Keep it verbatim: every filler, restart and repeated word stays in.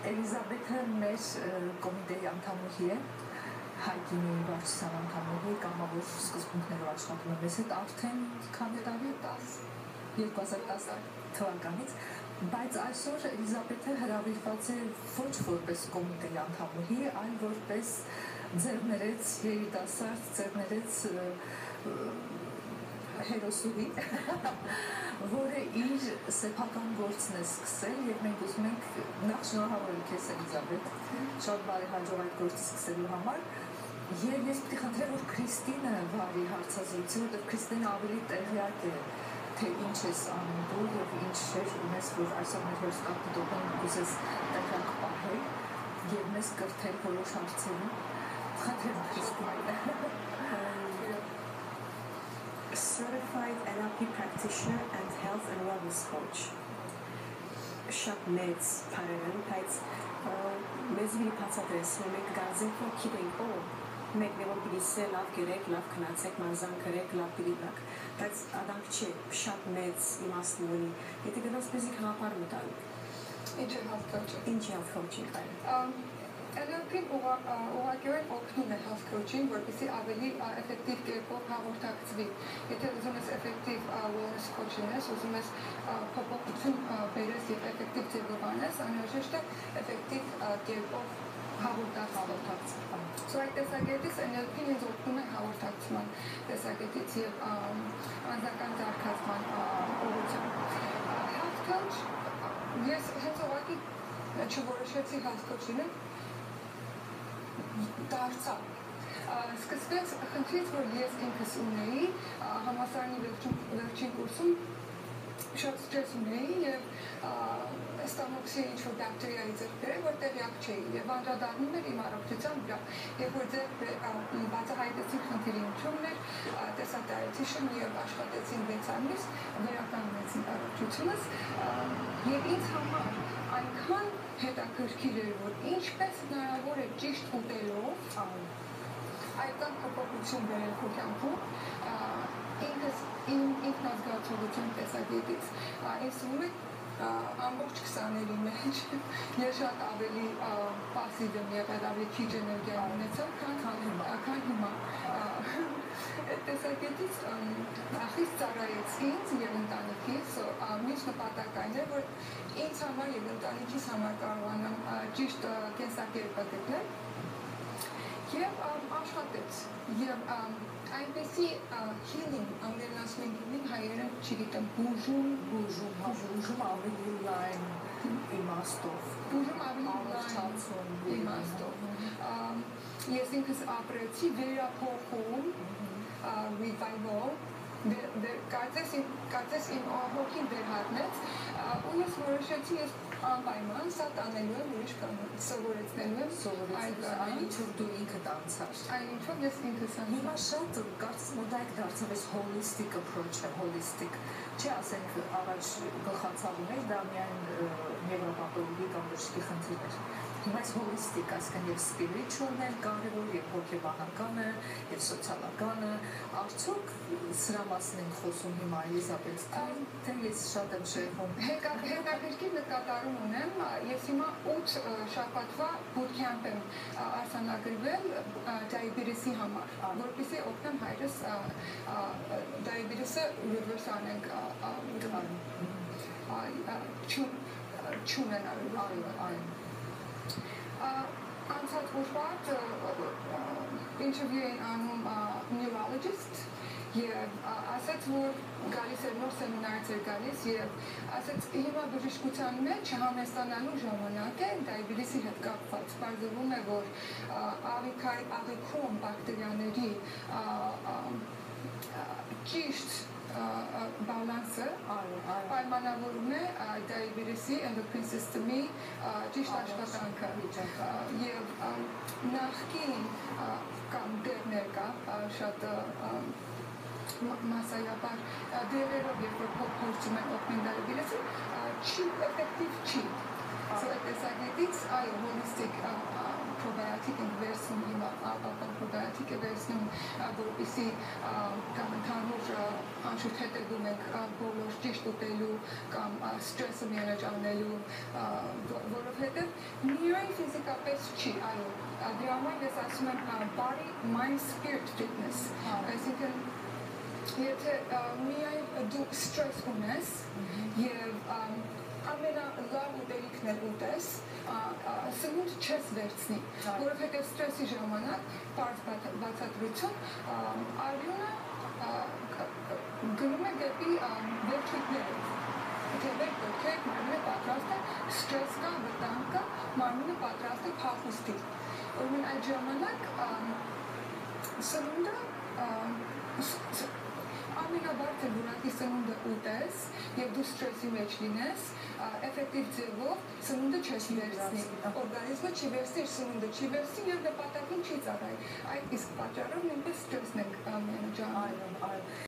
Էլիզաբեթը մեր կոմիտեի անդամուհի է, հայկինի վարչության անդամուհի, կամավոր սկզբունքներով աշխատում է մեզ հետ արդեն քանի տարի, երկու հազար տասը թվականից, բայց այսօր Էլիզաբեթը հրավիրված է ոչ որպես կոմիտեի անդամուհի, այլ որպես ձեռներեց երիտասարդ, ձեռներեց հերոսուհի, որը իր սեփական գործն է սկսել եւ մենք ուզում ենք նախ շնորհավորել քեզ Էլիզաբեթ, շատ բարեհաջող այդ գործը սկսելու համար եւ ես պետք է խնդրեմ որ Քրիստինը վարի հարցազրույցը, որտեղ Քրիստինը ավելի տեղյակ է թե ինչ ես անում դու եւ ինչ շեշ ունես որ այսօր մեր հերոստատիտողին կուզես տեղյակ պահել եւ մեզ կրթել որոշ հարցերում խնդրեմ Քրիստինը Certified N L P practitioner and health and wellness coach. Շատ մեծ բառերն, բայց մեզ մի բացատրես, մենք գազենք որ գիտենք, օ, մենք նեւոր պիտի լավ գերեք, լավ քնացեք, մանզան գրեք, լավ պիտի լաք, բայց ադանք չէ, շատ մեծ իմաստ ունի, եթե գնաց մեզի քաղաքար մտանք։ Ինչ է health coaching։ Ինչ է health coaching այլ։ N L P-ն ուղղակիորեն օգնում է health coaching, որպեսզի ավելի էֆեկտիվ կերպով հաղորդակցվի։ Եթե ուզում ես էֆեկտիվ wellness coach լինես, ուզում ես փոփոխություն բերես եւ էֆեկտիվ ձևով անես, անհրաժեշտ է էֆեկտիվ կերպով հաղորդակցվի։ So այդ տեսակետից N L P-ն ինձ օգնում է հաղորդակցման տեսակետից եւ անձնական զարգացման ուղղությամբ։ Health coach ես հենց ուղղակի չորոշեցի health coach լինել դարձա։ Սկսվեց խնդրից, որ ես ինքս ունեի համալսարանի վերջին կուրսում շատ ստրես ունեի եւ ստամոքսի ինչ-որ բակտերիայի ձեռք բերել, որ տեղյակ չէի եւ անդրադառնում էր իմ առողջության վրա։ Երբ որ ձեռք բացահայտեցին խնդիրի ինչումն էր, տեսա dietitian եւ աշխատեցին վեց ամիս, վերականգնեցին առողջությունս եւ ինձ համար այնքան հետաքրքիր էր, որ ինչպես հնարավոր է ճիշտ ուտելով այդքան փոփոխություն բերել քո կյանքում, ինքս ինքնազգացողության տեսակետից ինձ թվում է ամբողջ քսաների մեջ ես շատ ավելի պասիվ եմ եղել, ավելի քիչ էներգիա ունեցել, քան հիմա։ Այդ տեսակետից նախից ծառայեց ինձ եւ ընտանիքիս, միշտ նպատակ այն է, որ ինձ համար եւ ընտանիքիս համար կարողանամ ճիշտ կենսակերպ գտնել եւ աշխատեց եւ այնպեսի healing ամենասում են գինին հայերեն չգիտեմ բուժում բուժում բուժում ավելի լայն իմաստով բուժում ավելի լայն իմաստով ես ինքս ապրեցի վերափոխում revival կարծես իմ հոգին վերհարնեց ու ես որոշեցի ես անպայման սա տանելու եմ ուրիշ կանոն սովորեցնելու եմ սովորեցնելու այն ինչ-որ դու ինքդ անցար այն ինչ-որ ես ինքս անցար հիմա շատ կարծես մոդայք դարձավ այս holistic approach-ը holistic չի ասենք առաջ գլխացավ ուներ դա միայն նևրոպաթոլոգի կամ բժշկի խնդիր էր հիմա այս holistic այսինքն եւ spiritual-ն է կարևոր եւ հոգեբանականը եւ սոցիալականը արդյոք սրա մասին ենք խոսում հիմա Էլիզաբեթ թե ես շատ եմ շեյխում հետաքրքիր նկատառում ունեմ ես հիմա ութ շաբաթվա bootcamp եմ արձանագրվել diabetes-ի համար որպեսզի օգնեմ հայրս diabetes-ը reverse անենք չունենալու այն անցած ուրբաթ interview էին անում neurologist եւ ասաց որ գալիս էր նոր սեմինարից էր գալիս եւ ասաց հիմա բժշկության մեջ համեստանալու ժամանակ է դայաբետիսի հետ կապված բարձրում է որ աղիքայի աղիքում բակտերիաների ճիշտ բալանսը պայմանավորում է դայաբետիսի endocrine system-ի ճիշտ աշխատանքը եւ նախկին կամ դեռ ներկա շատ մասսայաբար դերերով երբ որ փորձում են օգնել դայաբետիսի չի էֆեկտիվ չի so այդ տեսակետից այո holistic probiotic են վերցնում հիմա աղական probiotic է վերցնում որպեսզի կամ ընդհանուր անշուշտ հետևում ենք բոլոր ճիշտ ուտելու կամ ստրեսը մենեջ անելու որովհետև մի Ջրամային ֆիզիկապես չի, այո, դրամային ես ասում եմ body, mind, spirit fitness, այսինքն եթե միայն դու ստրես ունես եւ ամենալավ ուտելիքն էլ ուտես, սնունդ չես վերցնի, որովհետև ստրեսի ժամանակ պարզ բացատրություն արյունը գնում է դեպի վերջույթները, եթե վերջույթ մարմինը պատրաստ է, ստրես կա, վտանգ կա, մարմինը պատրաստ է փախուստի, ուրեմն այդ ժամանակ սնունդը ամենաբարձր որակի սնունդը ուտես եւ դու ստրեսի մեջ լինես, էֆեկտիվ ձևով սնունդը չես վերցնի, օրգանիզմը չի վերցնի, սնունդը չի վերցնի եւ նպատակին չի ծառայի։ Այդ իսկ պատճառով նույնպես ստրեսն ենք միանջանում։